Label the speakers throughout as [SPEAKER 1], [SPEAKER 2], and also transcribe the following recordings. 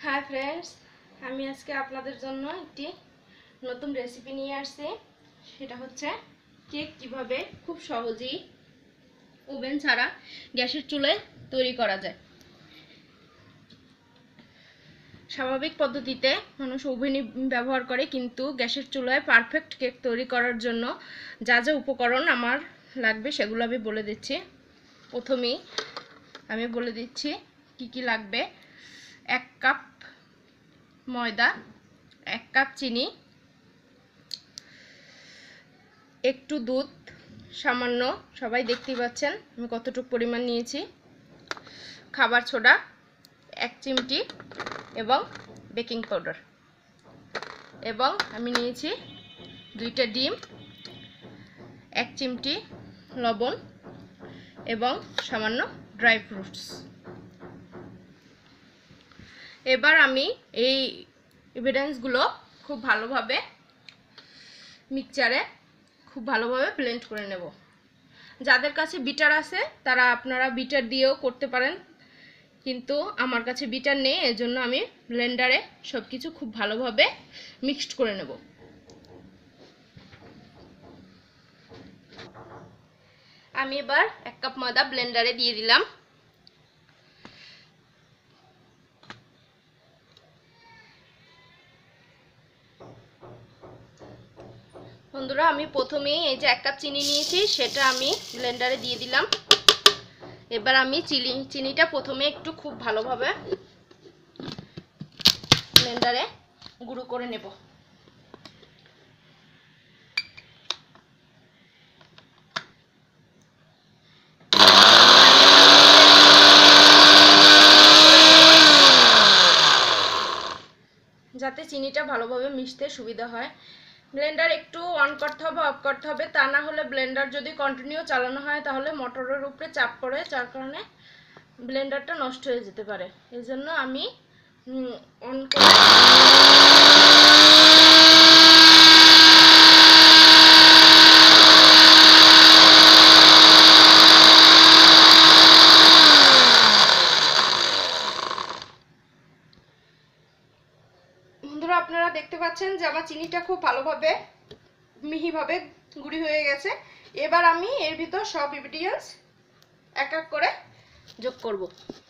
[SPEAKER 1] Hi friends, আমি আজকে আপনাদের জন্য একটি নতুন রেসিপি নিয়ে আসছি। সেটা হচ্ছে কেক কিভাবে খুব সহজেই ওভেন ছাড়া গ্যাসের চুলায় তৈরি করা যায়। স্বাভাবিক পদ্ধতিতে মানুষ ওভেনই ব্যবহার করে, কিন্তু গ্যাসের চুলায় পারফেক্ট কেক তৈরি করার জন্য যা যা উপকরণ আমার লাগবে সেগুলো আমি বলে দিচ্ছি। প্রথমেই আমি বলে দিচ্ছি কি কি লাগবে। 1 কাপ ময়দা, 1 কাপ চিনি, একটু দুধ সামান্য, সবাই দেখতেই পাচ্ছেন আমি কতটুকু পরিমাণ নিয়েছি, খাবার সোডা 1 চিমটি এবং বেকিং পাউডার, এবং আমি নিয়েছি 2টা ডিম, 1 চিমটি লবণ এবং সামান্য ড্রাই ফ্রুটস। এবার আমি এই ইনগ্রেডিয়েন্টসগুলো খুব ভালোভাবে মিক্সচারে খুব ভালোভাবে ব্লেন্ড করে নেব। যাদের কাছে বিটার আছে তারা আপনারা বিটার দিয়েও করতে পারেন, কিন্তু আমার কাছে বিটার নেই, এজন্য আমি ব্লেন্ডারে সব কিছু খুব ভালোভাবে মিক্সড করে নেব। আমি এবার 1 কাপ ময়দা ব্লেন্ডারে দিয়ে দিলাম। বন্ধুরা, আমি প্রথমেই এই যে 1 কাপ চিনি নিয়েছি সেটা আমি ব্লেন্ডারে দিয়ে দিলাম। এবার আমি চিনিটা প্রথমে একটু খুব ভালোভাবে ব্লেন্ডারে গুঁড়ো করে নেব। যাতে চিনিটা ভালোভাবে মিশতে সুবিধা হয়। ব্লেন্ডার একটু অন করতে হবে, অফ করতে হবে, তা না হলে ব্লেন্ডার যদি কন্টিনিউ চালানো হয় তাহলে মোটরের উপরে চাপ পড়ে, যার কারণে ব্লেন্ডারটা নষ্ট হয়ে যেতে পারে। এই জন্য আমি অন করে বন্ধুরা, আপনারা দেখতে পাচ্ছেন যে আমার চিনিটা খুব ভালোভাবে মিহিভাবে গুঁড়ি হয়ে গেছে। এবার আমি এর ভিতর সব ইনগ্রেডিয়েন্টস এক এক করে যোগ করব।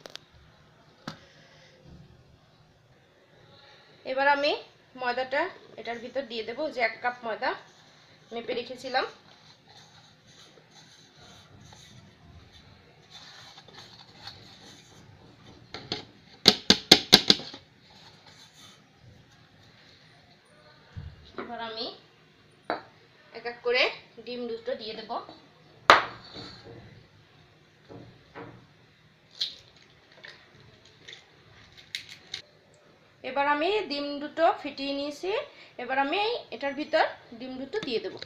[SPEAKER 1] এবার আমি ময়দাটা এটার ভিতর দিয়ে দেব, যে 1 কাপ ময়দা মেপে রেখেছিলাম। এবার আমি এক এক করে ডিম দুটো দিয়ে দেব। এবার আমি ডিম দুটো ফিটিয়ে নিয়েছি। এবার আমি এটার ভিতর ডিম দুটো দিয়ে দেব।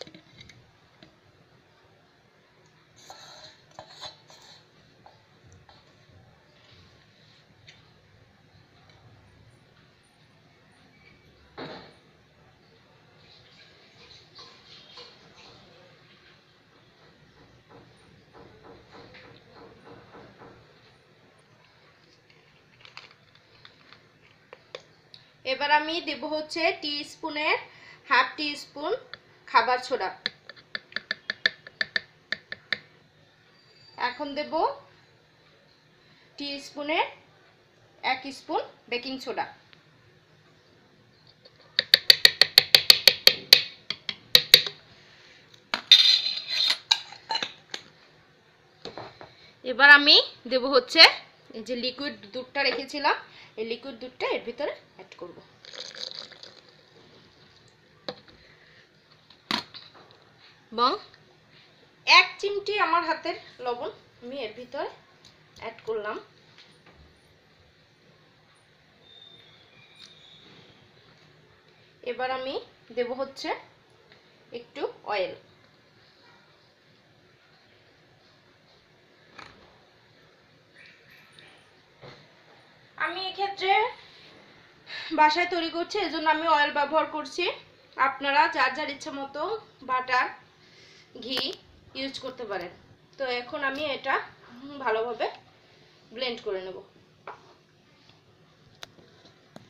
[SPEAKER 1] এবার আমি দেব হচ্ছে টিস্পুনের হাফ টিস্পুন খাবার সোডা। এখন দেব টিস্পুনের 1 স্পুন বেকিং সোডা। এবার আমি দেব হচ্ছে এই যে লিকুইড দুধটা রেখেছিলাম, এই লিকুইড দুধটা এর ভিতরে অ্যাড করব। এবং 1 চিমটি আমার হাতের লবণ আমি এর ভিতরে অ্যাড করলাম। এবার আমি দেব হচ্ছে একটু অয়েল। আমি এক্ষেত্রে বাসায় তৈরি করছি, এজন্য আমি অয়েল ব্যবহার করছি। আপনারা যার যার ইচ্ছা মতো বাটার, ঘি ইউজ করতে পারেন। তো এখন আমি এটা ভালোভাবে ব্লেন্ড করে নেব।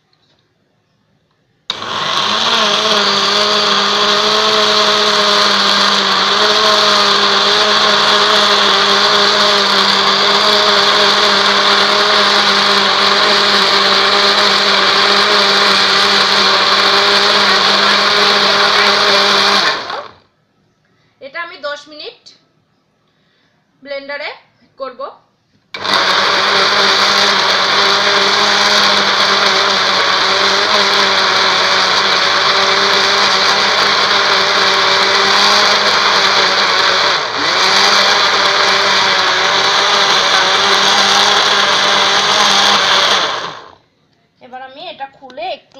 [SPEAKER 1] আমি এটা খুলে একটু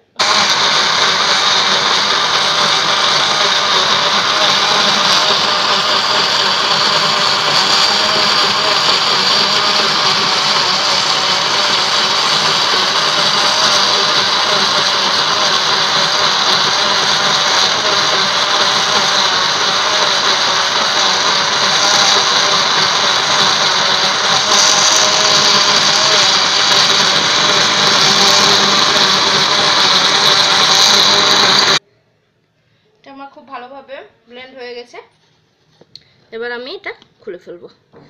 [SPEAKER 1] আমার খুব ভালোভাবে ব্লেন্ড হয়ে গেছে। এবার আমি এটা খুলে ফেলবো।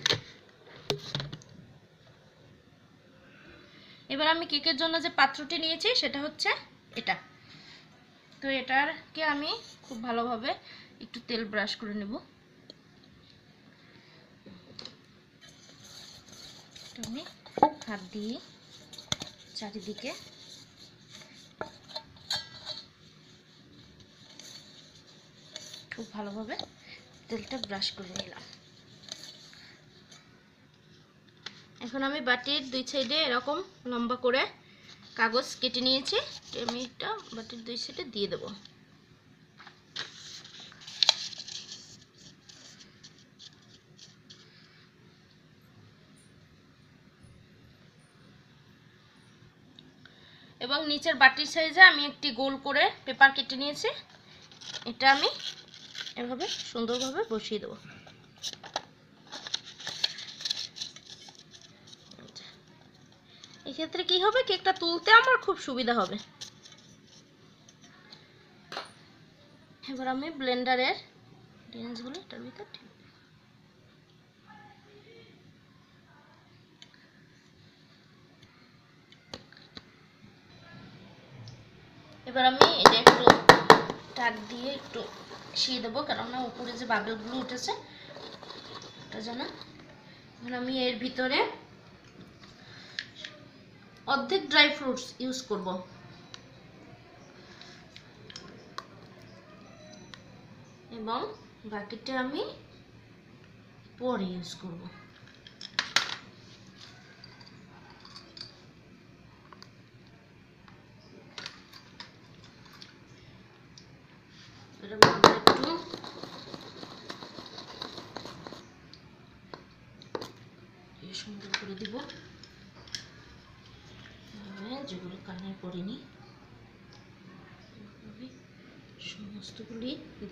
[SPEAKER 1] এবার আমি কেকের জন্য যে পাত্রটি নিয়েছি সেটা হচ্ছে এটা। তো এটাকে আমি খুব ভালোভাবে একটু তেল ব্রাশ করে নেব। আমি হাত দিয়ে চারিদিকে খুব ভালোভাবে তেলটা ব্রাশ করে নিলাম। এখন আমি বাটির দুই সাইডে এরকম লম্বা করে কাগজ কেটে নিয়েছি। আমি এটা বাটির দুই সাইডে দিয়ে দেব। এবং নিচের বাটির সাইজে আমি একটি গোল করে পেপার কেটে নিয়েছি। এটা আমি এভাবে সুন্দরভাবে বসিয়ে দেব। এক্ষেত্রে কি হবে, কেকটা তুলতে আমার খুব সুবিধা হবে। এবার আমি ব্লেন্ডারের ডিজাইনগুলো এটার ভিতর ঠিক এবার আমি এটা একটু টাক দিয়ে একটু শিয়ে দেবো, কেননা উপরে যে বাবেলগুলো উঠেছে ওটা যেন। এখন আমি এর ভিতরে অর্ধেক ড্রাই ফ্রুটস ইউজ করব। এবং বাকিটা আমি পরে ইউজ করব। একটু সুন্দর করে দিব, যেগুলো কানে পড়েনি সমস্তগুলি দিব।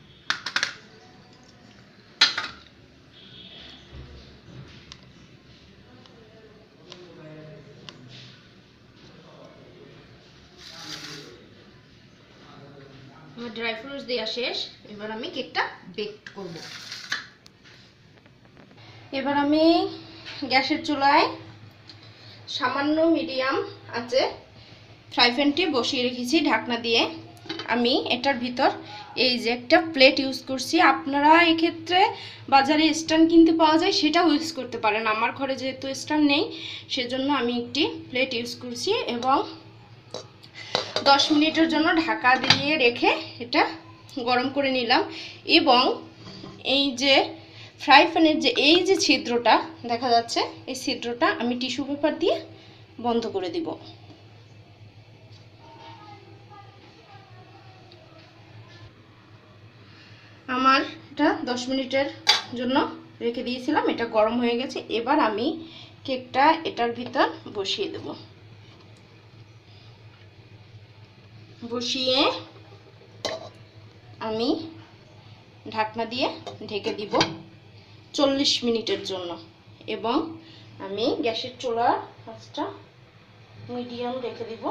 [SPEAKER 1] আমার ড্রাই ফ্রুটস দেওয়া শেষ। এবার আমি কেকটা বেক করব। এবার আমি গ্যাসের চুলায় সামান্য মিডিয়াম আছে ফ্রাই প্যানটি বসিয়ে রেখেছি ঢাকনা দিয়ে। আমি এটার ভিতর এই যে একটা প্লেট ইউজ করছি। আপনারা এক্ষেত্রে বাজারে স্ট্যান্ড কিনতে পাওয়া যায়, সেটাও ইউজ করতে পারেন। আমার ঘরে যেহেতু স্ট্যান্ড নেই সেজন্য আমি একটি প্লেট ইউজ করছি এবং 10 মিনিটের জন্য ঢাকা দিয়ে রেখে এটা গরম করে নিলাম। এবং এই যে ফ্রাই প্যানের যে এই যে ছিদ্রটা দেখা যাচ্ছে, এই ছিদ্রটা আমি টিস্যু পেপার দিয়ে বন্ধ করে দিব। আমার এটা 10 মিনিটের জন্য রেখে দিয়েছিলাম, এটা গরম হয়ে গেছে। এবার আমি কেকটা এটার ভিতর বসিয়ে দেব। বসিয়ে আমি ঢাকনা দিয়ে ঢেকে দিব 40 মিনিটের জন্য। এবং আমি গ্যাসের চুলার আঁচটা মিডিয়াম রেখে দিব।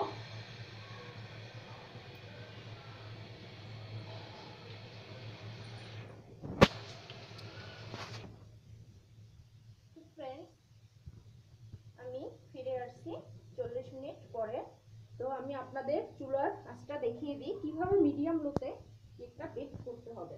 [SPEAKER 1] আমি ফিরে আসছি 40 মিনিট পরে। তো আমি আপনাদের চুলার আঁচটা দেখিয়ে দিই কিভাবে মিডিয়াম লোতে কেকটা বেক করতে হবে।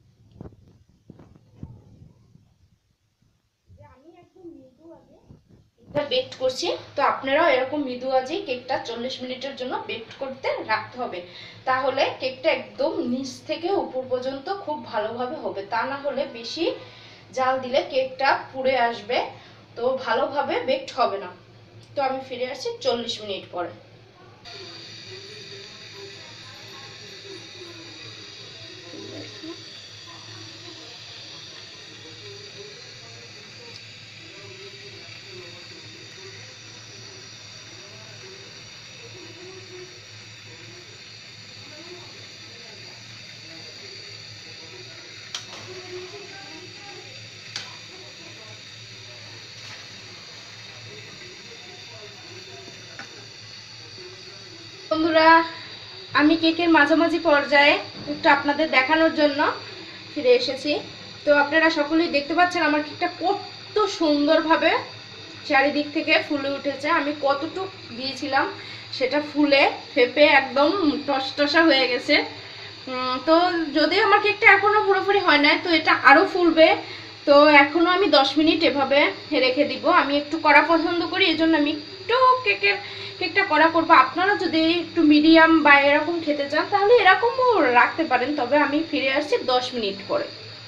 [SPEAKER 1] যে আমি একদম মৃদু আঁচে কেকটা বেক করছি, তো আপনারাও এরকম মৃদু আঁচে কেকটা 40 মিনিটের জন্য বেক করতে রাখতে হবে। তাহলে কেকটা একদম নিচ থেকে উপর পর্যন্ত খুব ভালোভাবে হবে। তা না হলে বেশি জাল দিলে কেকটা পুড়ে আসবে, তো ভালোভাবে বেকড হবে না। তো আমি ফিরে আসছি 40 মিনিট পরে। বন্ধুরা, আমি কেকের মাঝামাঝি পর্যায়ে একটু আপনাদের দেখানোর জন্য ফিরে এসেছি। তো আপনারা সকলেই দেখতে পাচ্ছেন আমার কেকটা কত সুন্দরভাবে চারিদিক থেকে ফুলে উঠেছে। আমি কতটুক দিয়েছিলাম সেটা ফুলে ফেপে একদম টসটসা হয়ে গেছে। তো যদিও আমার কেকটা এখনও পুরোপুরি হয় নাই, তো এটা আরও ফুলবে। তো এখনও আমি 10 মিনিট এভাবে রেখে দিব। আমি একটু কড়া পছন্দ করি, এই জন্য আমি একটু কেকটা কড়া করবো। আপনারা যদি একটু মিডিয়াম বা এরকম খেতে চান তাহলে এরকমও রাখতে পারেন। তবে আমি ফিরে আসছি 10 মিনিট পরে।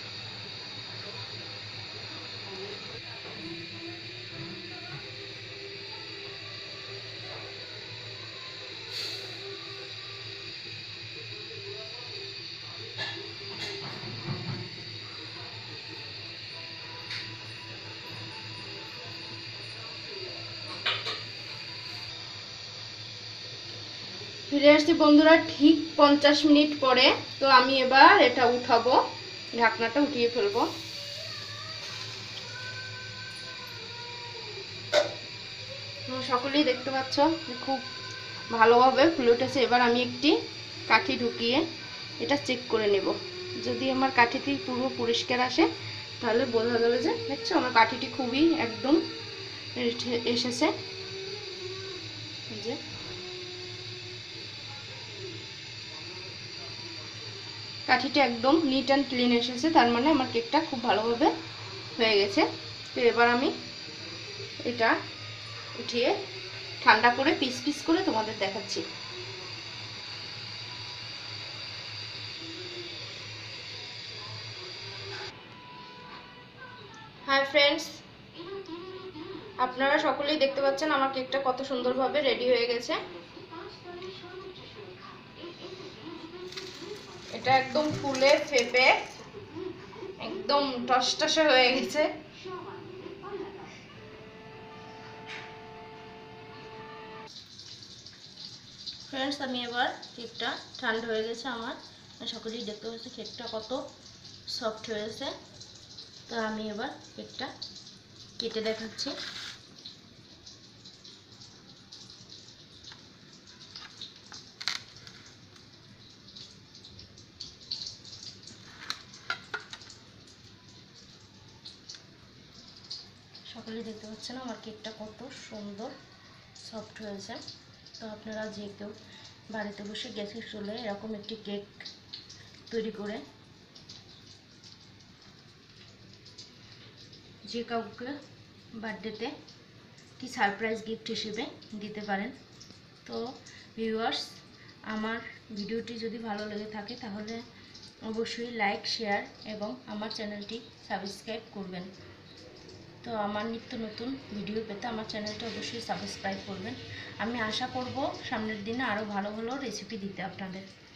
[SPEAKER 1] ফিরে আসছি বন্ধুরা ঠিক 50 মিনিট পরে। তো আমি এবার এটা উঠাবো, ঢাকনাটা উঠিয়ে ফেলবো। সকলেই দেখতে পাচ্ছ খুব ভালোভাবে ফুলে উঠেছে। এবার আমি একটি কাঠি ঢুকিয়ে এটা চেক করে নেব। যদি আমার কাঠিটি পুরো পরিষ্কার আসে তাহলে বোঝা যাবে যে দেখছো আমার কাঠিটি খুবই একদম এসেছে। যে কাঠিটা একদম নিট অ্যান্ড ক্লিন এসেছে, তার মানে আমার কেকটা খুব ভালোভাবে হয়ে গেছে। তো এবার আমি এটা উঠিয়ে ঠান্ডা করে পিস পিস করে তোমাদের দেখাচ্ছি। হাই ফ্রেন্ডস, আপনারা সকলেই দেখতে পাচ্ছেন আমার কেকটা কত সুন্দরভাবে রেডি হয়ে গেছে। এটা একদম ফুলে ফেপে একদম টসটসে হয়ে গেছে। ফ্রেন্ডস, আমি এবার কেকটা ঠান্ডা হয়ে গেছে আমার, সকলেই দেখতে পাচ্ছি কেকটা কত সফট হয়েছে। তো আমি এবার কেকটা কেটে দেখাচ্ছি। সকলেই দেখতে পাচ্ছেন আমার কেকটা কত সুন্দর সফট হয়েছে। তো আপনারা যে কেউ বাড়িতে বসে গ্যাসের চুলায় এরকম একটি কেক তৈরি করে যে কাউকে বার্থডেতে কি সারপ্রাইজ গিফট হিসেবে দিতে পারেন। তো ভিউয়ার্স, আমার ভিডিওটি যদি ভালো লেগে থাকে তাহলে অবশ্যই লাইক, শেয়ার এবং আমার চ্যানেলটি সাবস্ক্রাইব করবেন। তো আমার নিত্য নতুন ভিডিও পেতে আমার চ্যানেলটা অবশ্যই সাবস্ক্রাইব করবেন। আমি আশা করব সামনের দিনে আরও ভালো ভালো রেসিপি দিতে আপনাদের।